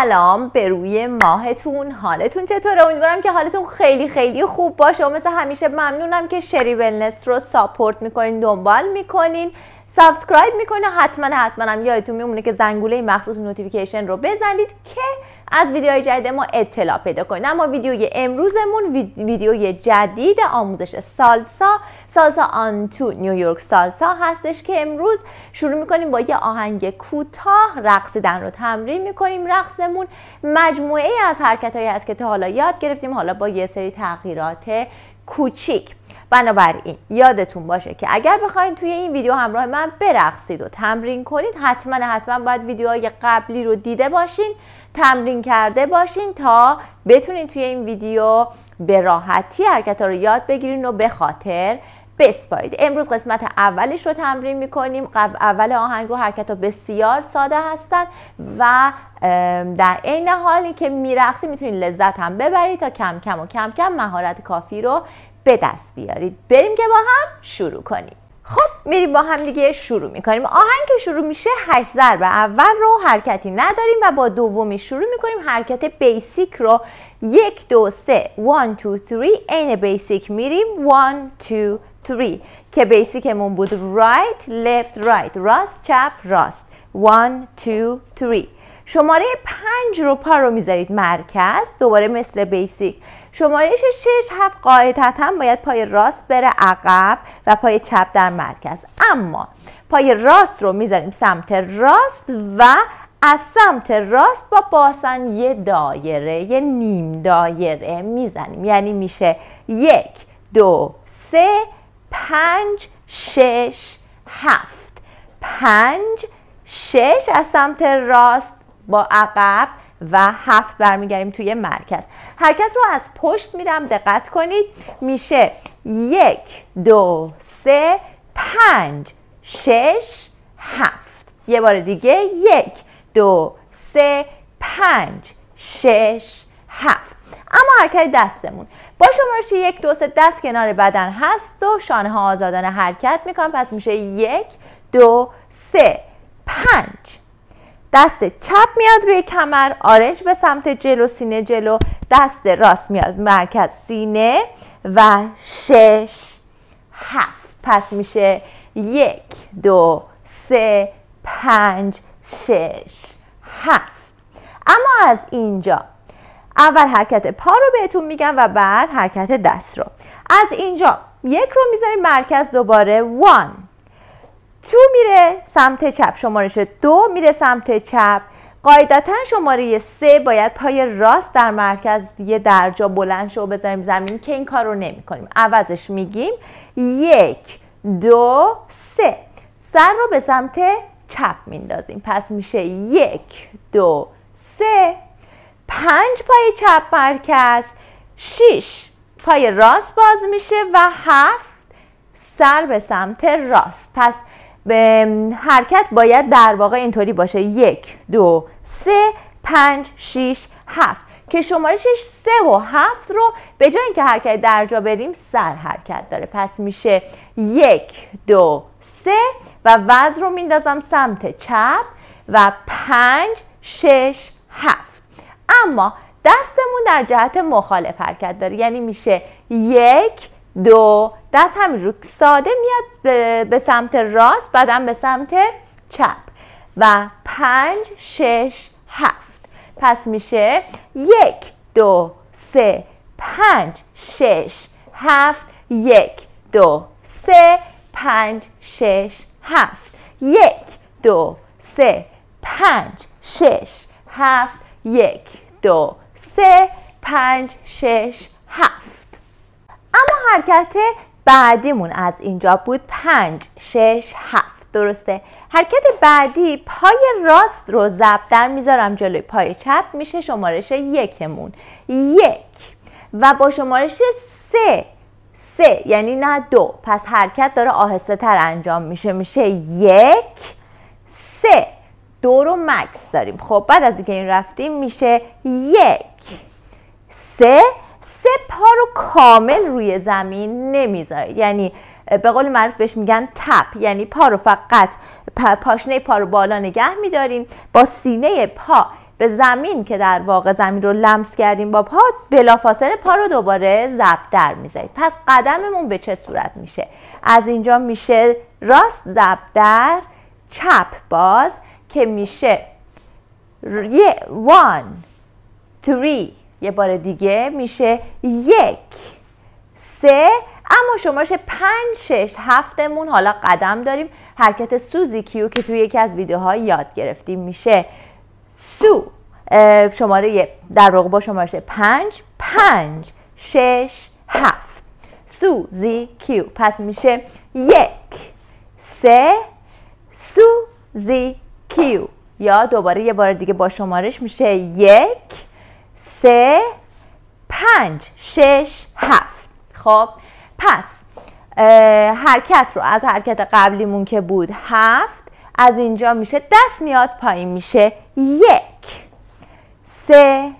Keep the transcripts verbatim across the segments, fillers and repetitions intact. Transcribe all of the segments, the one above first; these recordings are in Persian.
سلام به روی ماهتون. حالتون چطوره؟ امیدوارم که حالتون خیلی خیلی خوب باشه و مثل همیشه ممنونم که شری ولنس رو ساپورت میکنین، دنبال میکنین، سابسکرایب میکنین. حتما حتما هم یادتون میمونه که زنگوله مخصوص نوتیفیکیشن رو بزنید که از ویدیوهای جدید ما اطلاع پیدا کنید. اما ویدیوی امروزمون ویدیوی جدید آموزش سالسا سالسا آن تو نیویورک سالسا هستش که امروز شروع میکنیم با یه آهنگ کوتاه رقصیدن رو تمرین میکنیم. رقصمون مجموعه ای از حرکتایی هست که تا حالا یاد گرفتیم، حالا با یه سری تغییرات کوچیک. بنابراین یادتون باشه که اگر بخواید توی این ویدیو همراه من برقصید و تمرین کنید، حتما حتما باید ویدیوهای قبلی رو دیده باشین، تمرین کرده باشین تا بتونین توی این ویدیو به راحتی حرکت‌ها رو یاد بگیرین و به خاطر بسپارید. امروز قسمت اولش رو تمرین میکنیم. قبل اول آهنگ رو حرکت‌ها بسیار ساده هستن و در عین حالی که میرقصید میتونین لذت هم ببرید تا کم کم و کم کم مهارت کافی رو به دست بیارید. بریم که با هم شروع کنیم. خب میریم با هم دیگه شروع میکنیم. آهنگ که شروع میشه هشت ضرب اول رو حرکتی نداریم و با دومی شروع میکنیم. حرکت بیسیک رو یک دو سه one two three عین بیسیک میریم one two three که بیسیکمون بود right left right راست چپ راست one two three. شماره پنج رو پا رو میذارید مرکز، دوباره مثل بیسیک. شماره شش هفت قاعدتاً باید پای راست بره عقب و پای چپ در مرکز، اما پای راست رو میذاریم سمت راست و از سمت راست با باسن یه دایره، یه نیم دایره میزنیم. یعنی میشه یک دو سه پنج شش هفت. پنج شش از سمت راست با عقب و هفت برمیگردیم توی مرکز. حرکت رو از پشت میرم، دقت کنید. میشه یک دو سه پنج شش هفت. یه بار دیگه یک دو سه پنج شش هفت. اما حرکت دستمون با شمارش یک دو سه دست کنار بدن هست و شانه ها آزادانه حرکت میکنم. پس میشه یک دو سه پنج. دست چپ میاد روی کمر، آرنج به سمت جلو، سینه جلو. دست راست میاد مرکز سینه و شش هفت. پس میشه یک دو سه پنج شش هفت. اما از اینجا اول حرکت پا رو بهتون میگم و بعد حرکت دست رو. از اینجا یک رو میذاریم مرکز، دوباره one. تو میره سمت چپ، شمارش دو میره سمت چپ. قاعدتا شماره سه باید پای راست در مرکز یه درجا بلند شو بذاریم زمین که این کار رو نمی کنیم. عوضش میگیم یک دو سه. سر رو به سمت چپ میندازیم. پس میشه یک دو سه. پنج پای چپ مرکز، شش پای راست باز میشه و هفت سر به سمت راست. پس به حرکت باید در واقع اینطوری باشه یک دو سه پنج شش هفت که شمارش سه و هفت رو به جای اینکه حرکت درجا بریم سر حرکت داره. پس میشه یک دو سه و وزن رو میندازم سمت چپ و پنج شش هفت. اما دستمون در جهت مخالف حرکت داره، یعنی میشه یک دو، دست همینجور ساده میاد به سمت راست، بعدم به سمت چپ و پنج شش هفت. پس میشه یک دو سه پنج شش هفت. یک دو سه پنج شش هفت. یک دو سه پنج شش هفت. یک دو سه پنج شش هفت. اما حرکت بعدیمون از اینجا بود پنج شش هفت. درسته؟ حرکت بعدی پای راست رو ضرب در میذارم جلوی پای چپ، میشه شمارش یکمون یک و با شمارش سه سه یعنی نه دو. پس حرکت داره آهسته تر انجام میشه، میشه یک سه. دو رو مکس داریم. خب بعد از اینکه این رفتیم میشه یک سه. سه پا رو کامل روی زمین نمیذارید، یعنی به قول معروف بهش میگن تپ، یعنی پا رو فقط پاشنه پا رو بالا نگه میداریم، با سینه پا به زمین که در واقع زمین رو لمس کردیم با پا، بلافاصله پا رو دوباره ضرب در میذارید. پس قدممون به چه صورت میشه؟ از اینجا میشه راست ضرب در، چپ باز که میشه یه وان تری، یه بار دیگه میشه یک سه. اما شمارش پنج شش هفتمون حالا قدم داریم. حرکت سوزی کیو که توی یکی از ویدیوها یاد گرفتیم میشه سو، شماره در واقع با شمارش پنج پنج شش هفت، سو زی کیو. پس میشه یک سه سو زی کیو، یا دوباره یه بار دیگه با شمارش میشه یک سه پنج شش هفت. خب پس حرکت رو از حرکت قبلیمون که بود هفت، از اینجا میشه دست میاد پایین میشه یک سه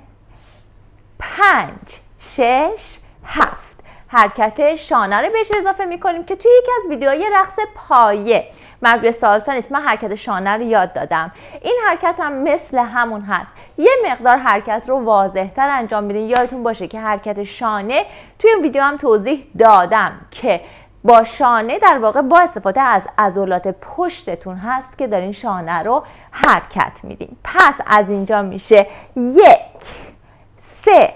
پنج شش هفت. حرکت شانه رو بهش اضافه میکنیم که توی یکی از ویدیوهای رقص پایه مربوط به سالسا نیست، من حرکت شانه رو یاد دادم. این حرکت هم مثل همون هست، یه مقدار حرکت رو واضح تر انجام میدین. یادتون باشه که حرکت شانه توی این ویدیو هم توضیح دادم که با شانه در واقع با استفاده از عضلات پشتتون هست که دارین شانه رو حرکت میدین. پس از اینجا میشه یک سه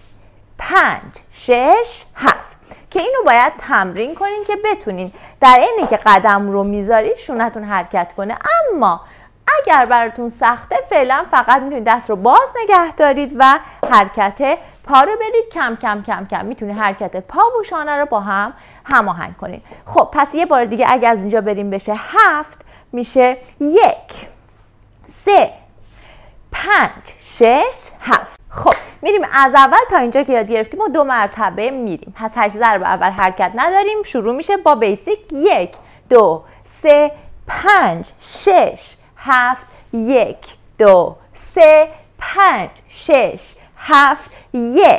پنج شش هفت که اینو باید تمرین کنین که بتونین در اینی که قدم رو میذارید شونتون حرکت کنه. اما اگر براتون سخته فعلا فقط میتونید دست رو باز نگه دارید و حرکت پا رو برید کم کم کم کم میتونید حرکت پا و شانه رو با هم هماهنگ کنید. خب پس یه بار دیگه اگر از اینجا بریم بشه هفت، میشه یک سه پنج شش هفت. خب میریم از اول تا اینجا که یاد گرفتیم و دو مرتبه میریم. پس هشت ضرب اول حرکت نداریم، شروع میشه با بیسیک یک دو سه پنج شش هفت، یک دو سه پنج شش هفت، یک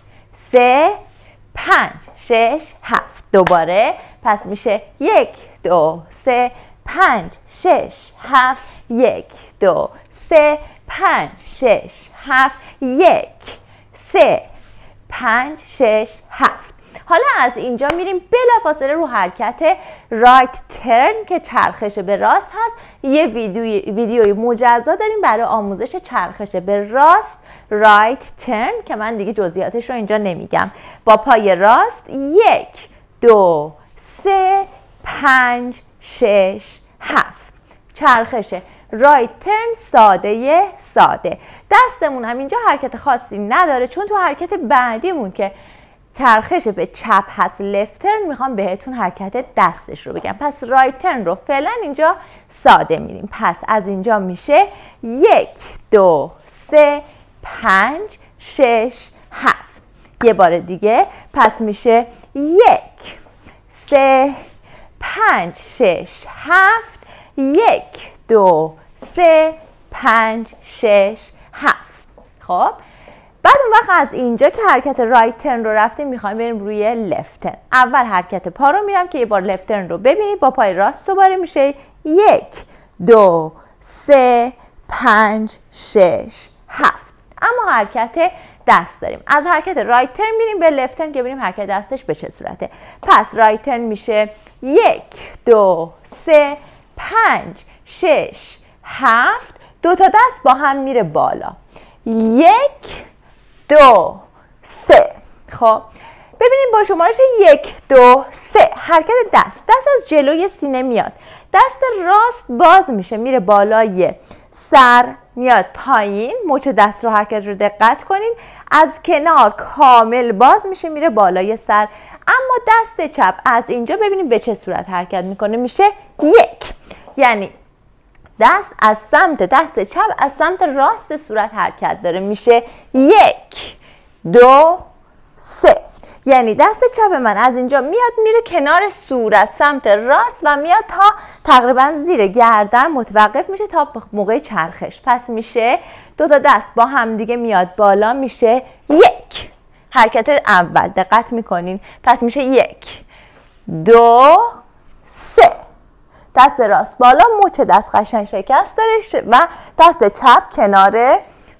سه پنج شش هفت. دوباره پس میشه یک دو سه پنج شش هفت، یک دو سه پنج شش هفت، یک سه پنج شش هفت. حالا از اینجا میریم بلافاصله رو حرکت رایت ترن که چرخش به راست هست. یه ویدیوی ویدیوی مجزا داریم برای آموزش چرخش به راست، رایت ترن، که من دیگه جزئیاتش رو اینجا نمیگم. با پای راست یک دو سه پنج شش هفت، چرخش رایت ترن ساده ساده. دستمون هم اینجا حرکت خاصی نداره چون تو حرکت بعدیمون که چرخش به چپ هست لفت ترن میخوام بهتون حرکت دستش رو بگم. پس رایت ترن رو فعلا اینجا ساده میریم. پس از اینجا میشه یک دو سه پنج شش هفت. یه بار دیگه پس میشه یک سه پنج شش هفت، یک دو سه پنج شش هفت. خب بعد اون وقت از اینجا که حرکت رایت ترن رو رفتیم میخوایم بریم روی لفت ترن. اول حرکت پا رو میرم که یه بار لفت ترن رو ببینید. با پای راست دوباره میشه یک دو سه پنج شش هفت. اما حرکت دست داریم. از حرکت رایت ترن میریم به لفت ترن که ببینیم حرکت دستش به چه صورته. پس رایت ترن میشه یک دو سه پنج شش هفت، دو تا دست با هم میره بالا، یک دو سه. خب ببینید با شمارش یک دو سه حرکت دست، دست از جلوی سینه میاد، دست راست باز میشه میره بالای سر میاد پایین. مچ دست رو حرکت رو دقت کنین، از کنار کامل باز میشه میره بالای سر. اما دست چپ از اینجا ببینید به چه صورت حرکت میکنه، میشه یک، یعنی دست از سمت دست چپ از سمت راست صورت حرکت داره، میشه یک دو سه. یعنی دست چپ من از اینجا میاد میره کنار صورت سمت راست و میاد تا تقریبا زیر گردن متوقف میشه تا موقع چرخش. پس میشه دو تا دست با هم دیگه میاد بالا، میشه یک. حرکت اول دقت میکنین، پس میشه یک دو سه. دست راست بالا، مچ دست قشنگ شکست داره و دست چپ کنار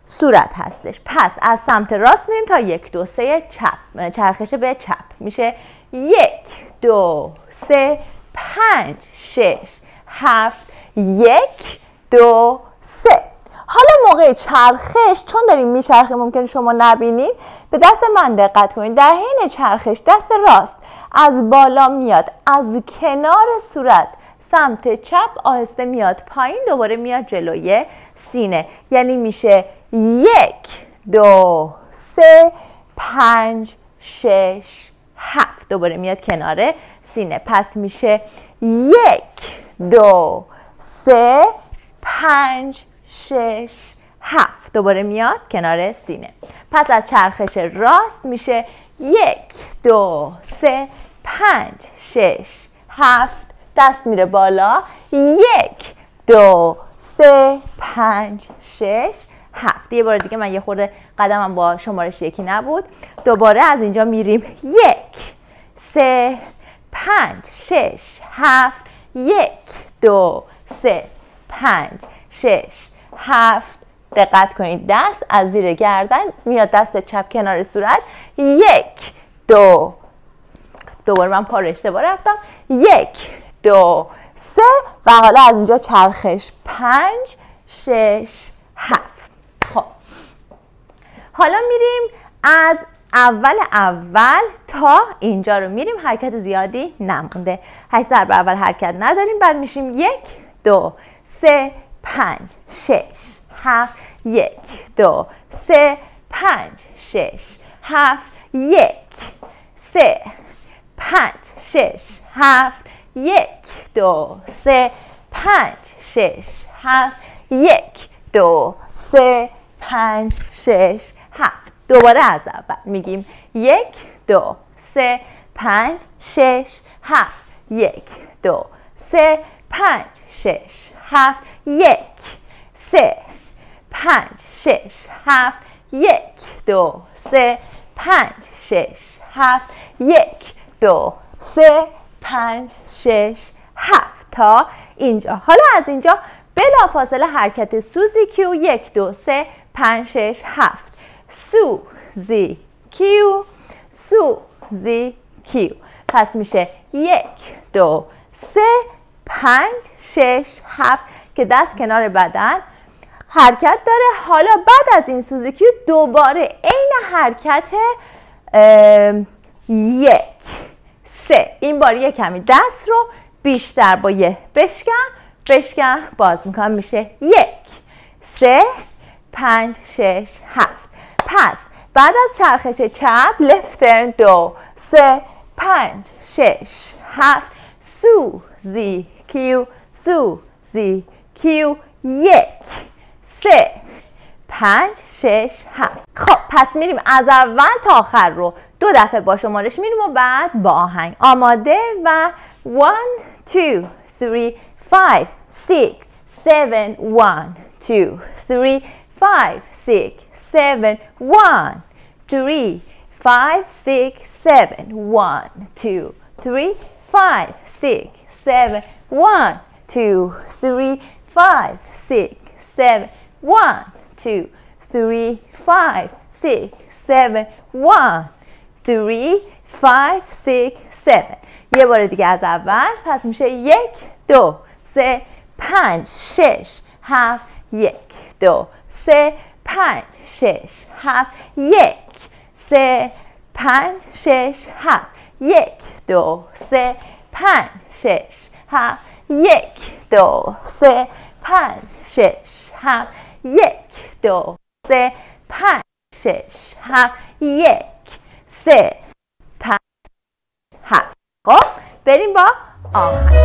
صورت هستش. پس از سمت راست میریم تا یک دو سه چپ، چرخش به چپ میشه یک دو سه پنج شش هفت یک دو سه. حالا موقع چرخش چون داریم میچرخیم ممکنه شما نبینید، به دست من دقت کنید. در حین چرخش دست راست از بالا میاد، از کنار صورت سمت چپ آهسته میاد پایین، دوباره میاد جلوی سینه. یعنی میشه یک دو سه پنج شش هفت، دوباره میاد کنار سینه. پس میشه یک دو سه پنج شش هفت، دوباره میاد کنار سینه. پس از چرخش راست میشه یک دو سه پنج شش هفت، دست میره بالا، یک دو سه پنج شش هفت. یه بار دیگه، من یه خورده قدمم با شمارش یکی نبود. دوباره از اینجا میریم یک سه پنج شش هفت، یک دو سه پنج شش هفت. دقت کنید دست از زیر گردن میاد، دست چپ کنار صورت، یک دو، دوباره من پا رو اشتباه رفتم، یک دو سه و حالا از اینجا چرخش پنج شش هفت. خب حالا میریم از اول اول تا اینجا رو میریم، حرکت زیادی نمونده، هشت ضرب اول حرکت نداریم. بعد میشیم یک دو سه پنج شش هفت، یک دو سه پنج شش هفت، یک سه پنج شش هفت، یک دو سه پنج شش هفت، یک دو سه پنج شش هفت. دوباره از اول میگیم یک دو سه پنج شش هفت، یک دو سه پنج شش هفت، یک سه پنج شش هفت، یک دو سه پنج شش هفت، یک دو سه پنج شش هفت تا اینجا. حالا از اینجا بلافاصله حرکت سوزی کیو، یک دو سه پنج شش هفت، سو زی کیو سو زی کیو. پس میشه یک دو سه پنج شش هفت که دست کنار بدن حرکت داره. حالا بعد از این سوزی کیو دوباره عین حرکت یک سه، این بار یک کمی دست رو بیشتر با یه بشکن بشکن باز میکنم، میشه یک سه پنج شش هفت. پس بعد از چرخش چپ لفت ترن دو سه پنج شش هفت، سو زی کیو سو زی کیو، یک سه پنج شش هفت. خب پس میریم از اول تا آخر رو دو دفعه با شمارش میریم و بعد با آهنگ. آماده و one two three five six seven one two three five six seven one three five six seven one two three five six seven one two three five six seven one two three five six seven one three five six seven. یه بار دیگه از اول. پس میشه یک دو سه پنج شش هفت، یک دو سه پنج شش هفت، یک سه پنج شش هفت، یک دو سه پنج شش هفت، یک دو سه پنج شش هفت، یک دو سه پنج شش هفت، یک سه پنج هفت. خب بریم با آهنگ.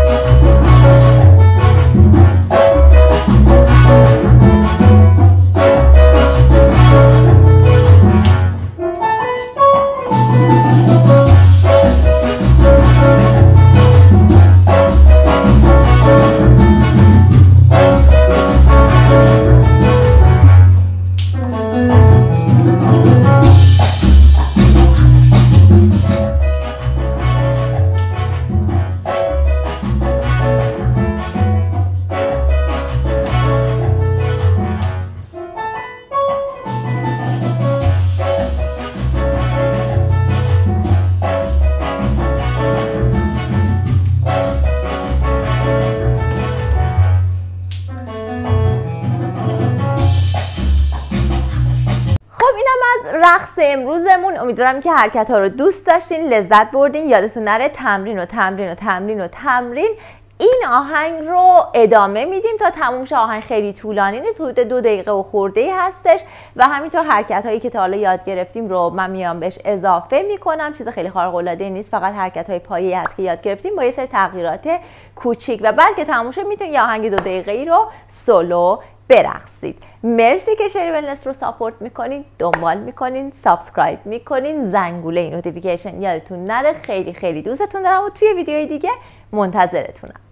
روزمون. امیدوارم که حرکت ها رو دوست داشتین، لذت بردین. یادتون نره تمرین و تمرین و تمرین و تمرین. این آهنگ رو ادامه میدیم تا تموم شه. آهنگ خیلی طولانی نیست، حدود دو دقیقه و خورده ای هستش و همینطور حرکت هایی که تا حالا یاد گرفتیم رو من میام بهش اضافه میکنم. چیز خیلی خارق العاده نیست، فقط حرکت های پایه‌ای هست که یاد گرفتیم با یه سری تغییرات کوچیک و بعد که تموم شه میتونید یه آهنگ دو دقیقه ای رو سولو برقصید. مرسی که شری ولنس رو ساپورت میکنین، دنبال میکنین، سابسکرایب میکنین، زنگوله نوتیفیکیشن یادتون نره. خیلی خیلی دوستتون دارم و توی ویدیوهای دیگه منتظرتونم.